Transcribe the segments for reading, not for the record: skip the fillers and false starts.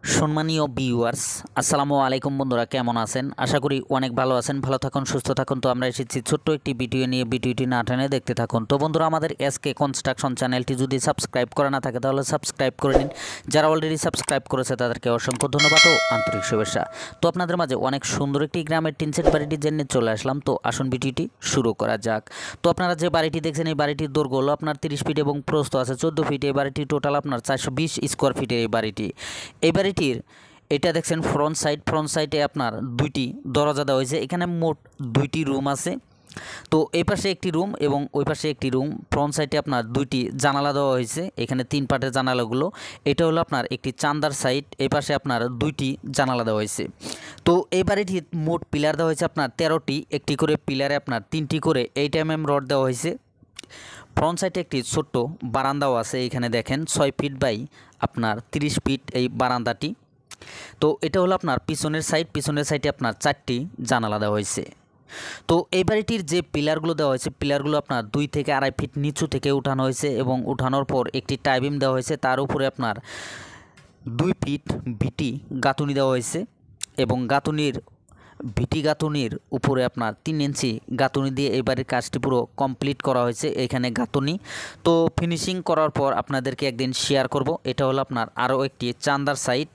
সম্মানীয় ভিউয়ার্স, আসসালামু আলাইকুম বন্ধুরা, কেমন আছেন? আশা করি অনেক ভালো আছেন। ভালো থাকুন, সুস্থ থাকুন। তো আমরা এসেছি ছোট্ট একটি ভিডিও নিয়ে, ভিডিওটি না টেনে দেখতে থাকুন। তো বন্ধুরা, আমাদের এসকে কনস্ট্রাকশন চ্যানেলটি যদি সাবস্ক্রাইব করা না থাকে তাহলে সাবস্ক্রাইব করে নিন। যারা অলরেডি সাবস্ক্রাইব করেছে তাদেরকে অসংখ্য ধন্যবাদ ও আন্তরিক শুভেচ্ছা। তো আপনাদের মাঝে অনেক সুন্দর একটি গ্রামের টিনশেড বাড়িটি জেনে চলে আসলাম। তো আসুন ভিডিওটি শুরু করা যাক। তো আপনারা যে বাড়িটি দেখছেন, এই বাড়িটির দৈর্ঘ্য হলো আপনার 30 ফিট এবং প্রস্থ আছে 14 ফিট। এই বাড়িটি টোটাল আপনার 420 স্কোয়ার ফিটের এই বাড়িটির এটা দেখছেন ফ্রন্ট সাইডে আপনার দুইটি দরজা দেওয়া হয়েছে। এখানে মোট দুইটি রুম আছে। তো এই পাশে একটি রুম এবং ওই পাশে একটি রুম। ফ্রন্ট সাইডে আপনার দুইটি জানালা দেওয়া হয়েছে। এখানে 3 পার্টের জানালাগুলো। এটা হলো আপনার একটি চান্দার সাইড। এই পাশে আপনার দুইটি জানালা দেওয়া হয়েছে। তো এই বাড়িটির মোট পিলার দেওয়া হয়েছে আপনার 13টি। একটি করে পিলারে আপনার 3টি করে 8 mm রড দেওয়া হয়েছে। ফ্রন্ট সাইডে একটি ছোট্ট বারান্দাও আছে। এখানে দেখেন 6 ফিট বাই আপনার 30 ফিট এই বারান্দাটি। তো এটা হলো আপনার পিছনের সাইডে আপনার 4টি জানালা দেওয়া হয়েছে। তো এই বাড়িটির যে পিলারগুলো দেওয়া হয়েছে, পিলারগুলো আপনার 2 থেকে 2.5 ফিট নিচু থেকে উঠানো হয়েছে এবং উঠানোর পর একটি টাইবিম দেওয়া হয়েছে। তার উপরে আপনার 2 ফিট ভিটি গাঁথুনি দেওয়া হয়েছে এবং ভিটি গাঁথুনির উপরে আপনার 3 ইঞ্চি গাঁথুনি দিয়ে এই বাড়ির কাজটি পুরো কমপ্লিট করা হয়েছে। এখানে গাঁথুনি তো ফিনিশিং করার পর আপনাদেরকে একদিন শেয়ার করব। এটা হলো আপনার আরও একটি চান্দার সাইট।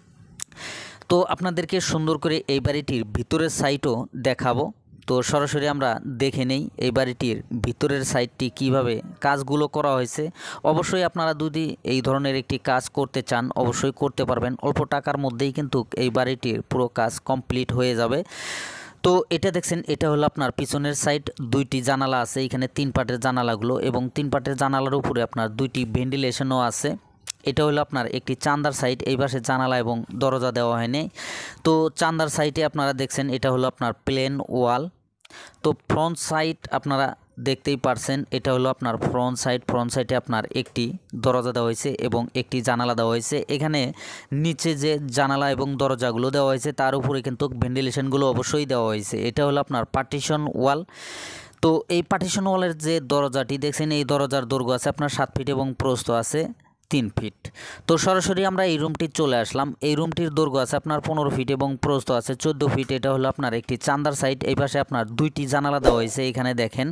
তো আপনাদেরকে সুন্দর করে এই বাড়িটির ভিতরের সাইটও দেখাবো। তো সরাসরি আমরা দেখে নেই এই বাড়িটির ভিতরের সাইটটি কিভাবে কাজগুলো করা হয়েছে। অবশ্যই আপনারা যদি এই ধরনের একটি কাজ করতে চান অবশ্যই করতে পারবেন। অল্প টাকার মধ্যেই কিন্তু এই বাড়িটির পুরো কাজ কমপ্লিট হয়ে যাবে। তো এটা দেখছেন, এটা হলো আপনার পিছনের সাইড। 2টি জানালা আছে এখানে, 3 পার্টের জানালাগুলো এবং 3 পার্টের জানালার উপরে আপনার 2টি ভেন্টিলেশনও আছে। এটা হলো আপনার একটি চান্দার সাইড। এই পাশে জানালা এবং দরজা দেওয়া হয়নি। তো চান্দার সাইডে আপনারা দেখছেন এটা হলো আপনার প্লেন ওয়াল। তো ফ্রন্ট সাইড আপনারা দেখতেই পারছেন, এটা হলো আপনার ফ্রন্ট সাইডে আপনার একটি দরজা দেওয়া হয়েছে এবং একটি জানালা দেওয়া হয়েছে। এখানে নিচে যে জানালা এবং দরজাগুলো দেওয়া হয়েছে তার উপরে কিন্তু ভেন্টিলেশনগুলো অবশ্যই দেওয়া হয়েছে। এটা হলো আপনার পার্টিশন ওয়াল। তো এই পার্টিশন ওয়ালের যে দরজাটি দেখছেন, এই দরজার দৈর্ঘ্য আছে আপনার 7 ফিট এবং প্রস্থ আছে 3 ফিট। তো সরাসরি আমরা এই রুমটি চলে আসলাম। এই রুমটির দৈর্ঘ্য আছে আপনার 15 ফিট এবং প্রস্থ আছে 14 ফিট। এটা হলো আপনার একটি চান্দার সাইড। এই পাশে আপনার 2টি জানালা দেওয়া হয়েছে এখানে দেখেন।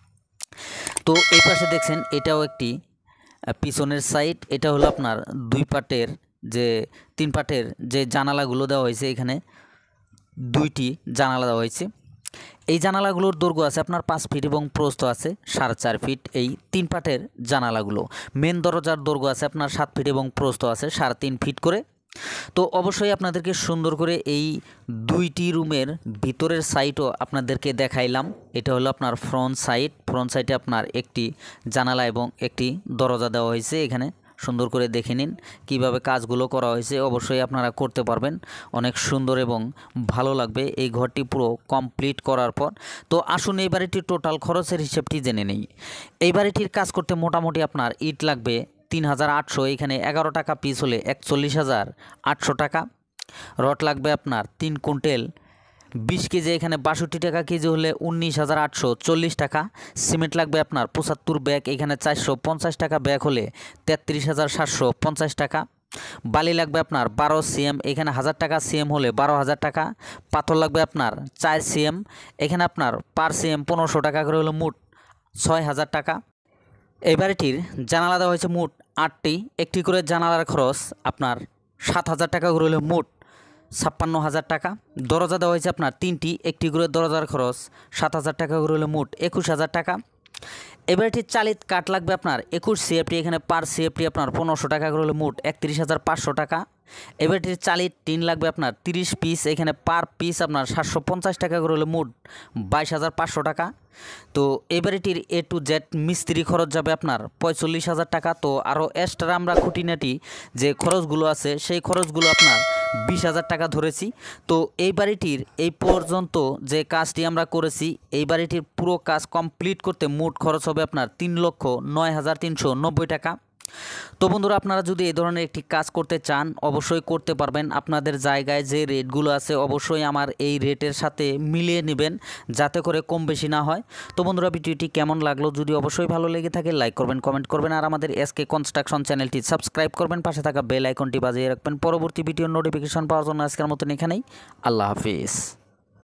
তো এই পাশে দেখছেন এটাও একটি পিছনের সাইড। এটা হলো আপনার 2 পার্টের যে 3 পার্টের যে জানালাগুলো দেওয়া হয়েছে, এখানে 2টি জানালা দেওয়া হয়েছে। এই জানালাগুলোর দৈর্ঘ্য আছে আপনার 5 ফিট এবং প্রস্থ আছে 4.5 ফিট। এই 3 পার্টের জানালাগুলো। মেন দরজার দৈর্ঘ্য আছে আপনার 7 ফিট এবং প্রস্থ আছে 3.5 ফিট করে। তো অবশ্যই আপনাদেরকে সুন্দর করে এই 2টি রুমের ভিতরের সাইডও আপনাদেরকে দেখাইলাম। এটা হলো আপনার ফ্রন্ট সাইডে আপনার একটি জানালা এবং একটি দরজা দেওয়া হয়েছে। এখানে সুন্দর করে দেখে নিন কিভাবে কাজগুলো করা হয়েছে। অবশ্যই আপনারা করতে পারবেন, অনেক সুন্দর এবং ভালো লাগবে এই ঘরটি পুরো কমপ্লিট করার পর। তো আসুন এই বাড়িটির টোটাল খরচের হিসেবটি জেনে নেই। এই বাড়িটির কাজ করতে মোটামুটি আপনার ইট লাগবে 3800, এখানে 11 টাকা পিস হলে 41,800 টাকা। রড লাগবে আপনার 3 কুইন্টাল 20 কেজি, এখানে 62 টাকা কেজি হলে 19,840 টাকা। সিমেন্ট লাগবে আপনার 75 ব্যাগ, এখানে 450 টাকা ব্যাগ হলে 33,750 টাকা। বালি লাগবে আপনার 12 সিএম, এখানে 1000 টাকা সিএম হলে 12,000 টাকা। পাথর লাগবে আপনার 4 সিএম, এখানে আপনার পার সিএম 1500 টাকা করে হলো মোট 6,000 টাকা। এই বাড়িটির জানালা দেওয়া হয়েছে মোট 8টি। একটি করে জানালার খরচ আপনার 7,000 টাকা করে হলে মোট 56,000 টাকা। দরজা দেওয়া হয়েছে আপনার 3টি। একটি করে দরজার খরচ 7,000 টাকা করে হলে মোট 21,000 টাকা। এই বাড়িটির চালিত কাঠ লাগবে আপনার 21 সিএফটি, এখানে পার সিএফটি আপনার 1500 টাকা করে হলে মোট 31,500 টাকা। এই বাড়িটির চালিত টিন লাগবে আপনার 30 পিস, এখানে পার পিস আপনার 750 টাকা করে হলে মোট 22,500 টাকা। তো এই বাড়িটির A to Z মিস্ত্রি খরচ যাবে আপনার 45,000 টাকা। তো আরও এক্সট্রা আমরা খুঁটিনাটি যে খরচগুলো আছে সেই খরচগুলো আপনার 20,000 টাকা ধরেছি। তো এই বাড়িটির এই পর্যন্ত যে কাজটি আমরা করেছি, এই বাড়িটির পুরো কাজ কমপ্লিট করতে মোট খরচ হবে আপনার 3,09,390 টাকা। তো বন্ধুরা, আপনারা যদি এই ধরনের একটি কাজ করতে চান অবশ্যই করতে পারবেন। আপনাদের জায়গায় যে রেটগুলো আছে অবশ্যই আমার এই রেটের সাথে মিলিয়ে নেবেন, যাতে করে কম বেশি না হয়। তো বন্ধুরা, ভিডিওটি কেমন লাগলো যদি অবশ্যই ভালো লেগে থাকে লাইক করবেন, কমেন্ট করবেন, আর আমাদের এসকে কনস্ট্রাকশন চ্যানেলটি সাবস্ক্রাইব করবেন, পাশে থাকা বেল আইকনটি বাজিয়ে রাখবেন পরবর্তী ভিডিওর নোটিফিকেশন পাওয়ার জন্য। আজকের মতন এখানেই, আল্লাহ হাফিজ।